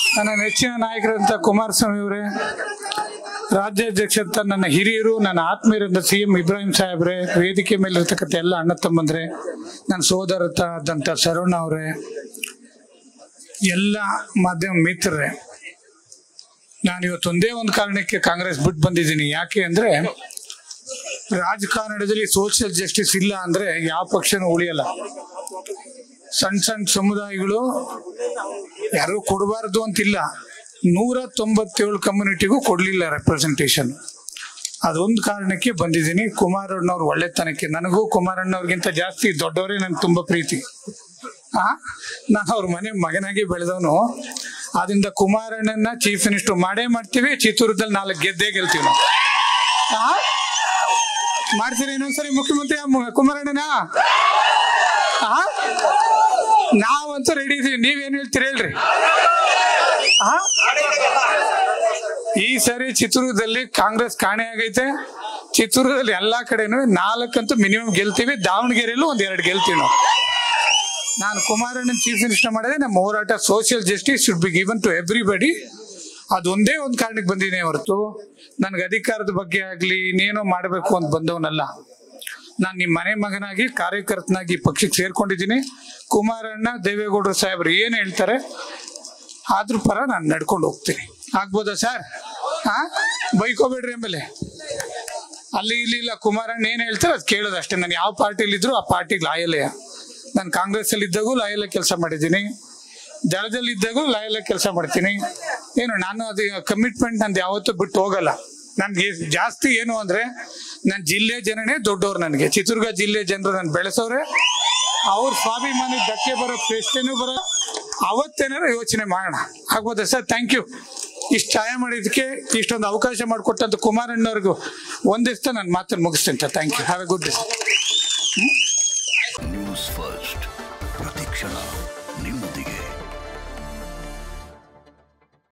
ನನ್ನ ನೆಚ್ಚಿನ ನಾಯಕರಂತ ಕುಮಾರಸ್ವಾಮಿ ಅವರೇ, ರಾಜ್ಯಾಧ್ಯಕ್ಷ ನನ್ನ ಹಿರಿಯರು, ನನ್ನ ಆತ್ಮೀಯರಂತ CM ಇಬ್ರಾಹಿಂ ಸಾಹೇಬ್ರೆ, ವೇದಿಕೆ ಮೇಲೆ ಇರ್ತಕ್ಕಂಥ ಎಲ್ಲ ಅಣ್ಣ ತಮ್ಮಂದ್ರೆ, ನನ್ನ ಸೋದರದಂತ ಶರವಣ ಅವರೇ, ಎಲ್ಲ ಮಾಧ್ಯಮ ಮಿತ್ರರೇ, ನಾನು ಇವತ್ತೊಂದೇ ಒಂದು ಕಾರಣಕ್ಕೆ ಕಾಂಗ್ರೆಸ್ ಬಿಟ್ಟು ಬಂದಿದ್ದೀನಿ. ಯಾಕೆ ಅಂದ್ರೆ ರಾಜಕಾರಣದಲ್ಲಿ ಸೋಷಿಯಲ್ ಜಸ್ಟಿಸ್ ಇಲ್ಲ ಅಂದ್ರೆ ಯಾವ ಪಕ್ಷನೂ ಉಳಿಯಲ್ಲ. ಸಣ್ಣ ಸಣ್ಣ ಸಮುದಾಯಗಳು ಯಾರು ಕೊಡಬಾರದು ಅಂತಿಲ್ಲ, 197 ಕಮ್ಯುನಿಟಿಗೂ ಕೊಡ್ಲಿಲ್ಲ ರೆಪ್ರೆಸೆಂಟೇಷನ್. ಅದೊಂದು ಕಾರಣಕ್ಕೆ ಬಂದಿದ್ದೀನಿ. ಕುಮಾರಣ್ಣವ್ರ ಒಳ್ಳೆತನಕ್ಕೆ, ನನಗೂ ಕುಮಾರಣ್ಣವ್ರಿಗಿಂತ ಜಾಸ್ತಿ ದೊಡ್ಡವರೇ ನನ್ಗೆ ತುಂಬಾ ಪ್ರೀತಿ. ನಾನು ಅವ್ರ ಮನೆ ಮಗನಾಗಿ ಬೆಳೆದವನು. ಆದ್ರಿಂದ ಕುಮಾರಣ್ಣನ ಚೀಫ್ ಮಿನಿಸ್ಟರ್ ಮಾಡೇ ಮಾಡ್ತೀವಿ. ಚಿತ್ತೂರದಲ್ಲಿ 4 ಗೆದ್ದೇ ಗೆಲ್ತೀವಿ ನಾವು. ಮಾಡ್ತೀರಿ ಇನ್ನೊಂದ್ಸರಿ ಮುಖ್ಯಮಂತ್ರಿ ಕುಮಾರಣ್ಣನ? ನಾವಂತೂ ರೆಡಿ ಇದೀವಿ. ನೀವೇನ್ ಹೇಳ್ತೀರಿ ಹೇಳ್ರಿ. ಈ ಸರಿ ಚಿತ್ರದುರ್ಗದಲ್ಲಿ ಕಾಂಗ್ರೆಸ್ ಕಾಣೆ ಆಗೈತೆ. ಚಿತ್ರದುರ್ಗದಲ್ಲಿ ಎಲ್ಲಾ ಕಡೆನೂ 4 ಅಂತೂ ಮಿನಿಮಮ್ ಗೆಲ್ತೀವಿ. ದಾವಣಗೆರೆಯಲ್ಲೂ 1-2 ಗೆಲ್ತೀವಿ ನಾವು. ನಾನು ಕುಮಾರಣ್ಣನ ಚೀಫ್ ಮಿನಿಸ್ಟರ್ ಮಾಡಿದ್ರೆ ನಮ್ಮ ಹೋರಾಟ social justice should be given to everybody. ಅದೊಂದೇ ಒಂದು ಕಾರಣಕ್ಕೆ ಬಂದಿದ್ದೀನಿ ಹೊರತು ನನ್ಗೆ ಅಧಿಕಾರದ ಬಗ್ಗೆ ಆಗ್ಲಿ ಇನ್ನೇನೋ ಮಾಡಬೇಕು ಅಂತ ಬಂದವನಲ್ಲ. ನಾನು ನಿಮ್ಮ ಮನೆ ಮಗನಾಗಿ ಕಾರ್ಯಕರ್ತನಾಗಿ ಪಕ್ಷಕ್ಕೆ ಸೇರ್ಕೊಂಡಿದ್ದೀನಿ. ಕುಮಾರಣ್ಣ ದೇವೇಗೌಡರು ಸಾಹೇಬ್ರು ಏನ್ ಹೇಳ್ತಾರೆ ಅದ್ರ ಪರ ನಾನು ನಡ್ಕೊಂಡು ಹೋಗ್ತೀನಿ. ಆಗ್ಬೋದಾ ಸರ್? ಬೈಕೋಬೇಡ್ರಿ. ಆಮೇಲೆ ಅಲ್ಲಿ ಇಲ್ಲಿ ಇಲ್ಲ, ಕುಮಾರಣ್ಣ ಏನ್ ಹೇಳ್ತಾರೆ ಅದು ಕೇಳೋದು ಅಷ್ಟೇ. ನಾನು ಯಾವ ಪಾರ್ಟಿಲಿ ಇದ್ರು ಆ ಪಾರ್ಟಿಗೆ ಲಾಯಲೇ. ನಾನು ಕಾಂಗ್ರೆಸ್ ಅಲ್ಲಿ ಇದ್ದಾಗೂ ಲಾಯಲ ಕೆಲಸ ಮಾಡಿದ್ದೀನಿ, ದಳದಲ್ಲಿ ಇದ್ದಾಗೂ ಲಾಯಲ ಕೆಲಸ ಮಾಡ್ತೀನಿ. ಏನು ನಾನು ಅದು ಕಮಿಟ್ಮೆಂಟ್ ನಂದು ಯಾವತ್ತೂ ಬಿಟ್ಟು ಹೋಗಲ್ಲ. ನನ್ಗೆ ಜಾಸ್ತಿ ಏನು ಅಂದ್ರೆ ನನ್ನ ಜಿಲ್ಲೆ ಜನನೇ ದೊಡ್ಡವ್ರು. ನನಗೆ ಚಿತ್ರದುರ್ಗ ಜಿಲ್ಲೆ ಜನರು ನಾನು ಬೆಳೆಸೋರೆ. ಅವ್ರ ಸ್ವಾಭಿಮಾನಿ ಧಕ್ಕೆ ಬರೋ ಪ್ರಶ್ನೆನೂ ಬರೋ ಅವತ್ತೇನಾರ ಯೋಚನೆ ಮಾಡೋಣ. ಆಗ್ಬೋದಾ ಸರ್? Thank you. ಇಷ್ಟು ಸಹಾಯ ಮಾಡಿದಕ್ಕೆ, ಇಷ್ಟೊಂದು ಅವಕಾಶ ಮಾಡಿಕೊಟ್ಟಂತ ಕುಮಾರಣ್ಣವ್ರಿಗೂ ಒಂದಿಸ್ತಾ ನನ್ನ ಮಾತನ್ನು ಮುಗಿಸ್ತೇನೆ ಸರ್. Thank you. Have a good day. News first, ಪ್ರತಿಕ್ಷಣ ನಿಮ್ಮೊಂದಿಗೆ.